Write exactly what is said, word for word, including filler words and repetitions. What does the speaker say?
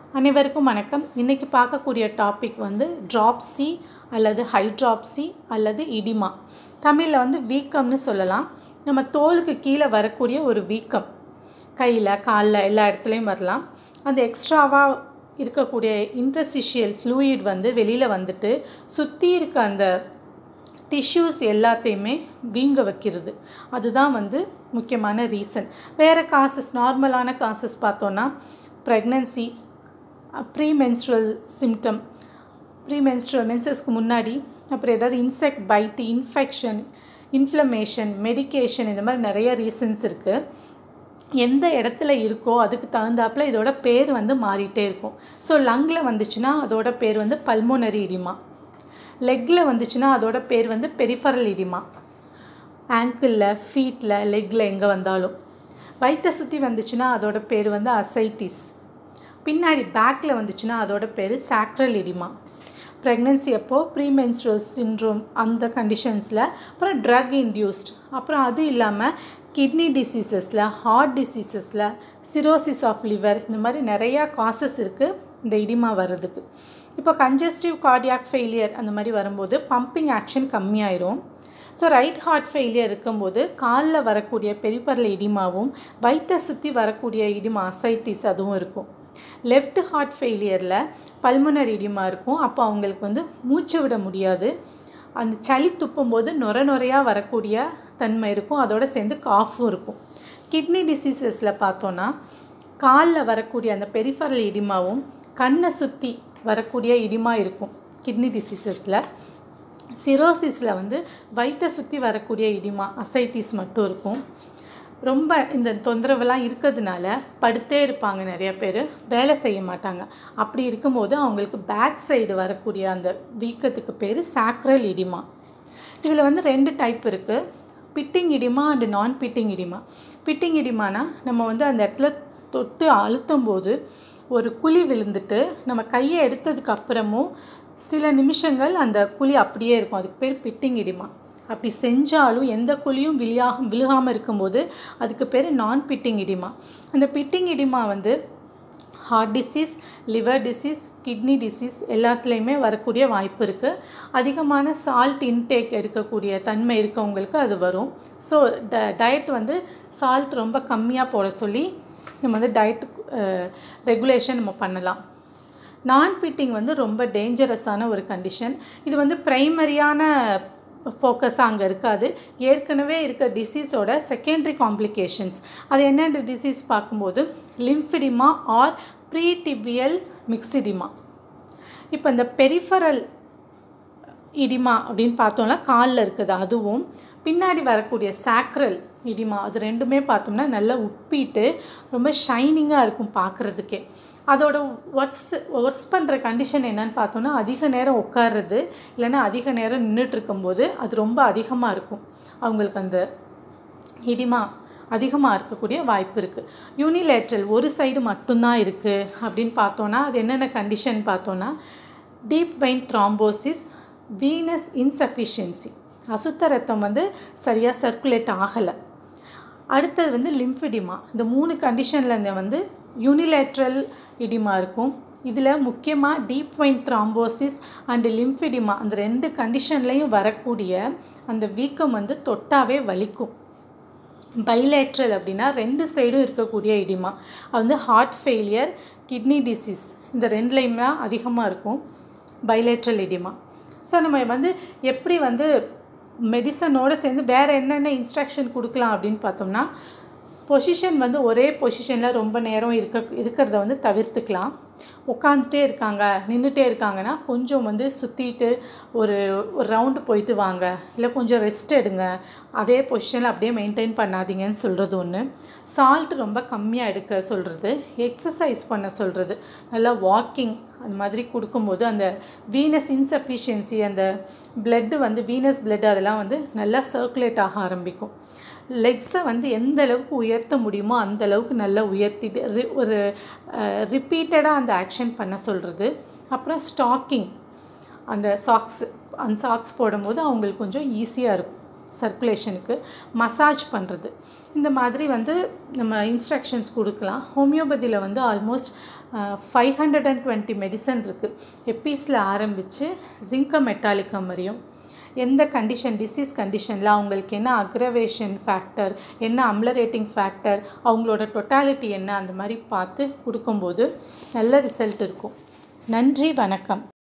அனைவருக்கும் வணக்கம். இன்றைக்கி பார்க்கக்கூடிய டாபிக் வந்து ட்ராப்ஸி அல்லது ஹைட்ராப்ஸி அல்லது இடிமா. தமிழில் வந்து வீக்கம்னு சொல்லலாம். நம்ம தோலுக்கு கீழே வரக்கூடிய ஒரு வீக்கம், கையில் காலில் எல்லா இடத்துலையும் வரலாம். அந்த எக்ஸ்ட்ராவாக இருக்கக்கூடிய இன்டர்ஸ்டிஷியல் ஃப்ளூயிட் வந்து வெளியில் வந்துட்டு சுற்றி இருக்க அந்த டிஷ்யூஸ் எல்லாத்தையுமே வீங்க வைக்கிறது. அதுதான் வந்து முக்கியமான ரீசன். வேறு காசஸ், நார்மலான காசஸ் பார்த்தோன்னா ப்ரெக்னன்சி, ப்ரீமென்ஸ்ட்ரல் சிம்டம், ப்ரீமென்ஸ்ட்ரல் மென்சஸ்க்கு முன்னாடி, அப்புறம் ஏதாவது insect bite, infection, inflammation, medication, இந்த மாதிரி நிறைய ரீசன்ஸ் இருக்குது. எந்த இடத்துல இருக்கோ அதுக்கு தகுந்தாப்பில் இதோட பேர் வந்து மாறிட்டே இருக்கும். ஸோ லங்கில் வந்துச்சுன்னா அதோட பேர் வந்து பல்மோனரி இடிமா, லெக்கில் வந்துச்சுன்னா அதோட பேர் வந்து பெரிஃபரல் இடிமா, ஆங்கிளில், ஃபீட்டில், லெக்கில் எங்கே வந்தாலும். வயிற்றை சுற்றி வந்துச்சுன்னா அதோட பேர் வந்து அசைட்டிஸ். பின்னாடி பேக்கில் வந்துச்சுன்னா அதோட பேர் சாக்ரல் இடிமா. ப்ரெக்னன்சி அப்போது ப்ரீமென்ஸ்ட்ரல் சிண்ட்ரோம் அந்த கண்டிஷன்ஸில், அப்புறம் ட்ரக் இன்டியூஸ்ட், அப்புறம் அது இல்லாமல் கிட்னி டிசீசஸில், ஹார்ட் டிசீசஸில், சிரோசிஸ் ஆஃப் லிவர், இந்த மாதிரி நிறையா காசஸ் இருக்குது இந்த இடிமா வர்றதுக்கு. இப்போ கன்ஜஸ்டிவ் கார்டியாக் ஃபெயிலியர் அந்த மாதிரி வரும்போது பம்பிங் ஆக்ஷன் கம்மியாயிரும். ஸோ ரைட் ஹார்ட் ஃபெயிலியர் இருக்கும்போது காலில் வரக்கூடிய பெரிஃபரல் இடிமாவும் வயிற்றை சுற்றி வரக்கூடிய இடிமா அசைட்டிஸ் அதுவும் இருக்கும். லெஃப்ட் ஹார்ட் ஃபெயிலியரில் பல்மோனரி இடிமா இருக்கும். அப்போ அவங்களுக்கு வந்து மூச்சு விட முடியாது. அந்த சளி துப்பும்போது நொர நொறையாக வரக்கூடிய தன்மை இருக்கும். அதோடு சேர்ந்து காஃபும் இருக்கும். கிட்னி டிசீசஸில் பார்த்தோன்னா காலில் வரக்கூடிய அந்த பெரிஃபரல் இடிமாவும் கண்ணை சுற்றி வரக்கூடிய இடிமா இருக்கும் கிட்னி டிசீசஸில். சிரோசிஸில் வந்து வயிற்றை சுற்றி வரக்கூடிய இடிமா அசைட்டிஸ் மட்டும் இருக்கும். ரொம்ப இந்த தொந்தரவுலாம் இருக்கிறதுனால படுத்தே இருப்பாங்க நிறைய பேர், வேலை செய்ய மாட்டாங்க. அப்படி இருக்கும்போது அவங்களுக்கு பேக் சைடு வரக்கூடிய அந்த வீக்கத்துக்கு பேர் சாக்ரல் இடிமா. இதில் வந்து ரெண்டு டைப் இருக்குது, pitting oedema and non pitting oedema. Pitting இடிமானா நம்ம வந்து அந்த இடத்துல தொட்டு அழுத்தும் போது ஒரு குழி விழுந்துட்டு நம்ம கையை எடுத்ததுக்கு அப்புறமும் சில நிமிஷங்கள் அந்த குழி அப்படியே இருக்கும். அதுக்கு பேர் பிட்டிங் இடிமா. அப்படி செஞ்சாலும் எந்த குழியும் விழியாக விழுகாமல் இருக்கும்போது அதுக்கு பேர் நான் பிட்டிங் இடிமா. அந்த பிட்டிங் இடிமா வந்து heart disease, liver disease, kidney disease எல்லாத்துலேயுமே வரக்கூடிய வாய்ப்பு இருக்குது. அதிகமான சால்ட் இன்டேக் எடுக்கக்கூடிய தன்மை இருக்கவங்களுக்கு அது வரும். ஸோ ட டயட் வந்து சால்ட் ரொம்ப கம்மியாக போட சொல்லி நம்ம வந்து டயட் ரெகுலேஷன் நம்ம பண்ணலாம். நான் பிட்டிங் வந்து ரொம்ப டேஞ்சரஸான ஒரு கண்டிஷன். இது வந்து ப்ரைமரியான ஃபோக்கஸாக அங்கே இருக்காது. ஏற்கனவே இருக்க டிசீஸோட செகண்டரி காம்ப்ளிகேஷன்ஸ். அது என்னென்ன டிசீஸ் பார்க்கும்போது லிம்ஃபிடிமா ஆர் ப்ரீடிபியல் மிக்ஸிடிமா. இப்போ இந்த பெரிஃபரல் இடிமா அப்படின்னு பார்த்தோம்னா காலில் இருக்குது, அதுவும் பின்னாடி வரக்கூடிய சாக்ரல் இடிமா, அது ரெண்டுமே பார்த்தோம்னா நல்லா உப்பிட்டு ரொம்ப ஷைனிங்காக இருக்கும் பார்க்குறதுக்கே. அதோட ஒர்ஸ் ஒர்ஸ் பண்ணுற கண்டிஷன் என்னன்னு பார்த்தோன்னா அதிக நேரம் உட்கார்றது, இல்லைன்னா அதிக நேரம் நின்றுட்டு இருக்கும்போது அது ரொம்ப அதிகமாக இருக்கும். அவங்களுக்கு அந்த இடிமா அதிகமாக இருக்கக்கூடிய வாய்ப்பு இருக்குது. யூனிலேட்ரல் ஒரு சைடு மட்டும்தான் இருக்குது அப்படின்னு பார்த்தோன்னா அது என்னென்ன கண்டிஷன் பார்த்தோன்னா deep vein thrombosis, venous insufficiency, அசுத்த ரத்தம் வந்து சரியாக சர்க்குலேட் ஆகலை. அடுத்தது வந்து லிம்ஃபிடிமா. இந்த மூணு கண்டிஷனில் வந்து யூனிலேட்ரல் இடிமா இருக்கும். இதில் முக்கியமாக deep vein thrombosis and lymphoedema அந்த ரெண்டு கண்டிஷன்லேயும் வரக்கூடிய அந்த வீக்கம் வந்து தொட்டாவே வலிக்கும். பைலேட்ரல் அப்படின்னா ரெண்டு சைடும் இருக்கக்கூடிய இடிமா. அது வந்து ஹார்ட் ஃபெயிலியர், கிட்னி டிசீஸ் இந்த ரெண்டுலேயுமே அதிகமாக இருக்கும் பைலேட்ரல் இடிமா. ஸோ நம்ம வந்து எப்படி வந்து மெடிசனோடு சேர்ந்து வேறு என்னென்ன இன்ஸ்ட்ரக்ஷன் கொடுக்கலாம் அப்படின்னு பார்த்தோம்னா, பொசிஷன் வந்து ஒரே பொசிஷனில் ரொம்ப நேரம் இருக்க இருக்கிறத வந்து தவிர்த்துக்கலாம். உட்காந்துட்டே இருக்காங்க, நின்றுட்டே இருக்காங்கன்னா கொஞ்சம் வந்து சுற்றிட்டு ஒரு ஒரு ரவுண்டு போயிட்டு வாங்க, இல்லை கொஞ்சம் ரெஸ்ட் எடுங்க, அதே பொசிஷனில் அப்படியே மெயின்டைன் பண்ணாதீங்கன்னு சொல்கிறது ஒன்று. சால்ட் ரொம்ப கம்மியாக எடுக்க சொல்கிறது, எக்ஸசைஸ் பண்ண சொல்கிறது, நல்லா வாக்கிங் அந்த மாதிரி கொடுக்கும்போது அந்த வீனஸ் இன்சஃபிஷியன்சி, அந்த பிளட்டு வந்து வீனஸ் பிளட் அதெல்லாம் வந்து நல்லா சர்க்குலேட் ஆக ஆரம்பிக்கும். லெக்ஸை வந்து எந்த அளவுக்கு உயர்த்த முடியுமோ அந்த அளவுக்கு நல்லா உயர்த்திட்டு ரி ஒரு ரிப்பீட்டடாக அந்த ஆக்ஷன் பண்ண சொல்கிறது. அப்புறம் ஸ்டாக்கிங், அந்த சாக்ஸ் அந்த சாக்ஸ் போடும்போது அவங்களுக்கு கொஞ்சம் ஈஸியாக இருக்கும். சர்க்குலேஷனுக்கு மசாஜ் பண்ணுறது, இந்த மாதிரி வந்து நம்ம இன்ஸ்ட்ரக்ஷன்ஸ் கொடுக்கலாம். ஹோமியோபதியில் வந்து almost five hundred and twenty medicine இருக்குது. எப்பீஸில் ஆரம்பித்து ஜிங்கம் மெட்டாலிக்கம் வரையும் எந்த கண்டிஷன் டிசீஸ் கண்டிஷனில் அவங்களுக்கு என்ன அக்ரவேஷன் ஃபேக்டர், என்ன அம்லரேட்டிங் ஃபேக்டர், அவங்களோட டொட்டாலிட்டி என்ன, அந்த மாதிரி பார்த்து கொடுக்கும்போது நல்ல ரிசல்ட் இருக்கும். நன்றி, வணக்கம்.